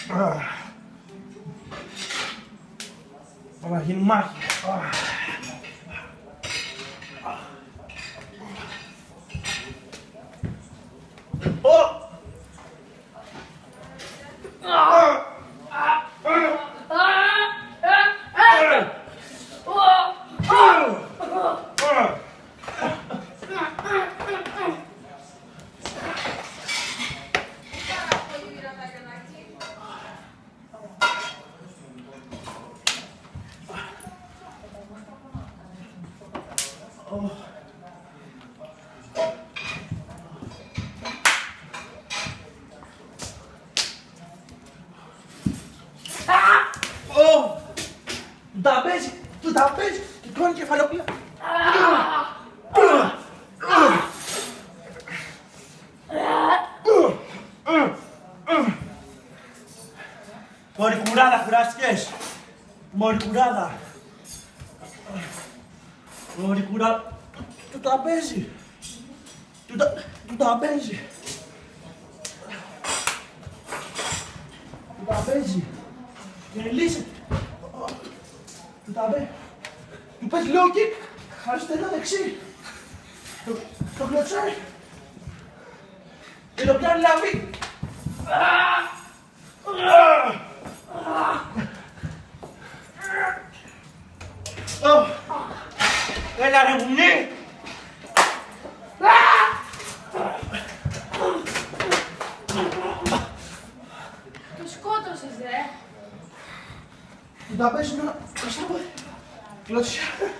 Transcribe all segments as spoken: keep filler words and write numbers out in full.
Θα γίνει μάχη. Του τα παίζει, του τα παίζει και τρώνε κεφαλοπλά. Μωρικουράδα, κουράστηκες. Μωρικουράδα. Μωρικουράδα. Του τα παίζει. Του τα, του τα παίζει. Του τα παίζει. Και λύσεται. Του τα παίζει. Του παίζει low kick. Αριστερό δεξί. Το, το κλωτσάει. Και το πιάνει λαβή. Έλα ρε βουνή! Το σκότωσες ρε! Του τα παίζει να κασάπω κλωτσιά.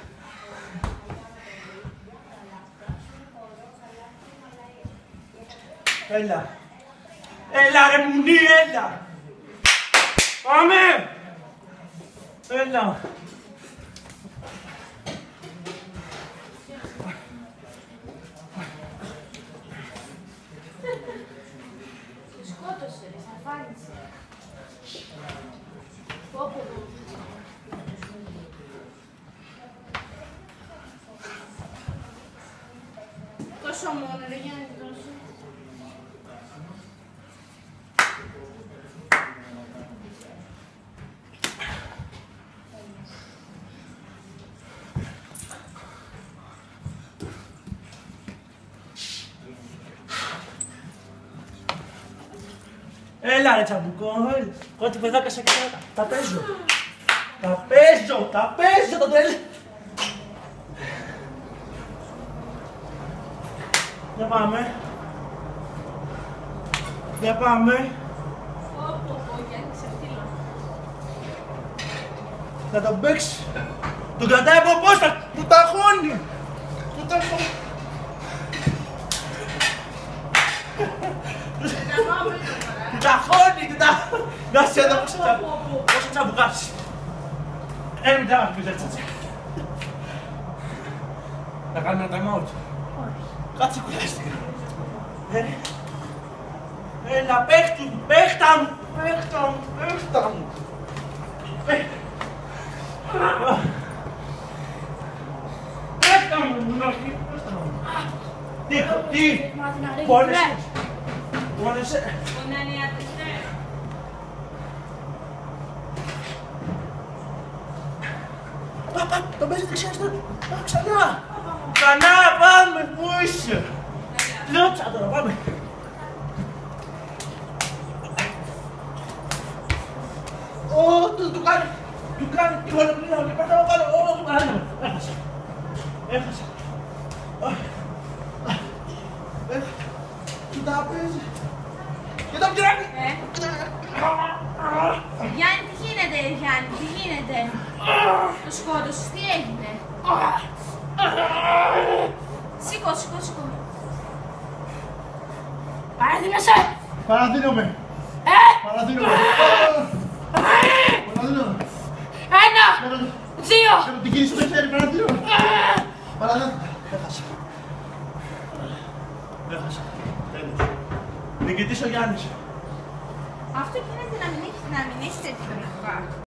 Έλα! Έλα ρε βουνή, έλα! Πάμε! Έλα! Το σκότωσε ρε, σε αφάνισε. Πω πω. Τόσο μόνο ρε, για να την δώσω. Έλα ρε τσαμπουκό, κότι παιδάκα σε κράτα. Τα παίζω. Τα παίζω, τα παίζω το τέλειο. Για πάμε. Για πάμε. Πω πω πω, γιατί ξεφτύλα. Θα τον παίξει. Τον κρατάει από πόστα, του ταχώνει. Του ταχώνει. Του ταχώνει, του ταχώνει. Να σε εδώ πόσο τσαμπουκάς. Ε, μην τα αφήνεις έτσι. Να κάνουμε ένα time out. Κάτσε κουράστηκα. Έλα, παίχτου μου, παίχτα μου, παίχτα μου, παίχτα μου. Παίχτα μου, όχι, παίχτα μου. Τι, τι, πόνεσαι, πόνεσαι. Παπα, τον παίζει δεξιά στο... Ξανά! Ξανά, πάμε, πού είσαι! Λότσα τώρα, πάμε! Ω, του, του κάνει, του κάνει, του κάνει, του κάνει, του κάνει, ω, του κάνει, έχασα. Έχασα. Του τα παίζει. Και το πιάνει. Γιάννη, τι γίνεται, Γιάννη, τι γίνεται. Το σκότωσες, τι έγινε. Σήκω, σήκω, σήκω. Παραδίνεσαι. Παραδίνομαι. Ε! Παραδίνομαι. Παραδίνομαι. Ένα, δύο. Θέλω την κίνηση στο χέρι, παραδίνομαι. Παραδίνομαι. Έχασα. Έχασα. Τέλος. Νικητής ο Γιάννης. Αυτό γίνεται να μην έχει τέτοιο να